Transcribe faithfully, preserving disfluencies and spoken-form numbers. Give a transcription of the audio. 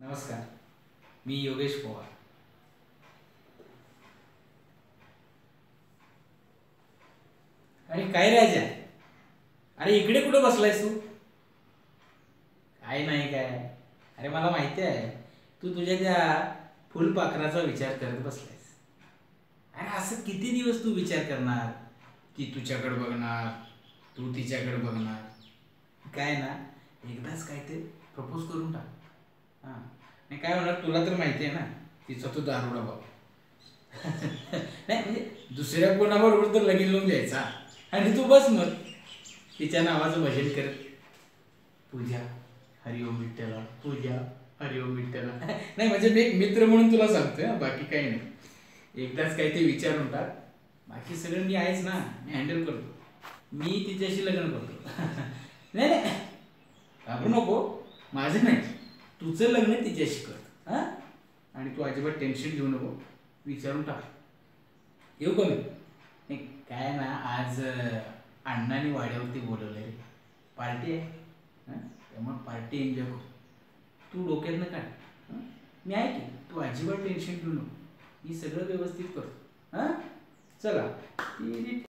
नमस्कार, मी योगेश पवार. अरे काय रे आज्या, अरे इकडे कुठे बसलायस तू? काय नाही काय. अरे मला माहिती आहे तू तुझ्या त्या फुलपाखराचा विचार करत बसलायस. अरे असं किती दिवस तू विचार करणार की तुझ्याकडे बघणार, तू तिच्याकडे बघणार. काय ना, एकदाच काय ते प्रपोज करून टाक. हां, नाही काय होणार तुला तर माहिती आहे ना, तिचा तो दारुडा भाव. नाही म्हणजे दुसऱ्या कोणाबरोबर तर लगीन लावून द्यायचा आणि तू बस मग तिच्या नावाचं भजन कर. पूजा हरिओम विठ्ठला, पूजा हरिओम विठ्ठला. नाही म्हणजे मी एक मित्र म्हणून तुला सांगतोय, बाकी काही नाही. एकदाच काही ते विचारून टाक, बाकी सगळं मी आहेच ना, मी हँडल करतो. मी तिच्याशी लग्न करतो. नाही नाही घाबरू नको, माझं नाही, तुझं लग्न तिच्याशी कर. हां, आणि तू अजिबात टेन्शन घेऊ नको, विचारून टाक. येऊ का मी? नाही काय ना, आज अण्णांनी वाड्यावरती बोलवलं रे, पार्टी आहे. हां, त्यामुळे पार्टी एन्जॉय करू. तू डोक्यातनं काढ. हां, मी आहे की, तू अजिबात टेन्शन घेऊ नको, मी सगळं व्यवस्थित करतो. हां, चला.